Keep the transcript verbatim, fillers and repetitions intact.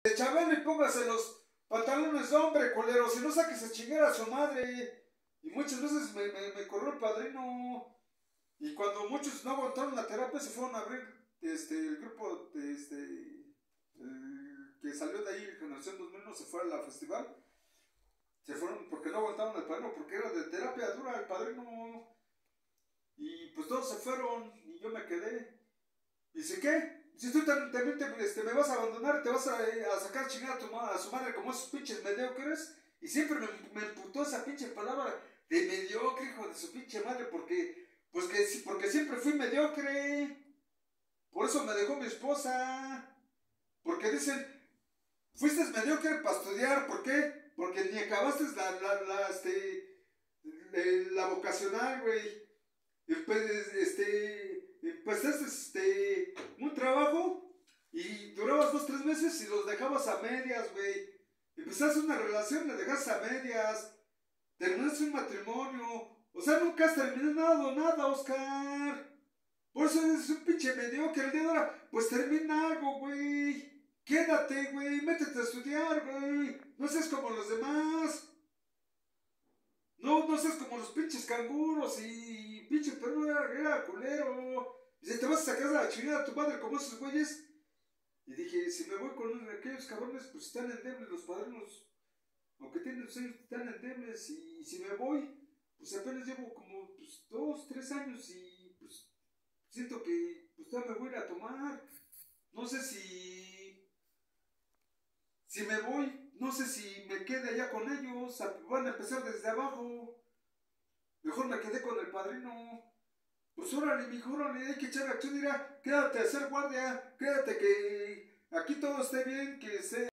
Chabelo y póngase los pantalones de hombre, culero, si no saques a chingar a su madre. Y muchas veces me, me, me corrió el padrino. Y cuando muchos no aguantaron la terapia, se fueron a abrir este, el grupo de este, el que salió de ahí, Generación dos mil uno, se fue a la festival. Se fueron porque no aguantaron el padrino, porque era de terapia dura el padrino. Y pues todos se fueron y yo me quedé. Y dice, ¿qué? Si tú también te, este, me vas a abandonar, te vas a, a sacar chingada a, tu, a su madre como esos pinches mediocres. Y siempre me, me emputó esa pinche palabra de mediocre, hijo de su pinche madre, porque, pues que, porque siempre fui mediocre. Por eso me dejó mi esposa. Porque dicen, fuiste mediocre para estudiar, ¿por qué? Porque ni acabaste la, la, la, este, la vocacional, güey. Pues, este, empezaste este, un trabajo y durabas dos, tres meses y los dejabas a medias, güey. Empezaste una relación, la dejaste a medias. Terminaste un matrimonio. O sea, nunca has terminado nada, Oscar. Por eso eres un pinche mediocre el día de ahora. Pues termina algo, güey. Quédate, güey. Métete a estudiar, güey. No seas como los demás. No, no seas como los pinches canguros y pinche perro era, era culero. Dice, te vas a sacar a la chingada a tu madre como esos güeyes. Y dije, si me voy con aquellos cabrones, pues están endebles los padrinos. Aunque tienen seis, están endebles. Y si me voy, pues apenas llevo como pues, dos, tres años y pues siento que pues ya me voy a ir a tomar. No sé si... Si me voy, no sé si me quede allá con ellos. Van a empezar desde abajo. Mejor me quedé con el padrino. Pues órale, mijo, órale, hay que echar acción, mira, quédate a hacer guardia, quédate que aquí todo esté bien, que esté...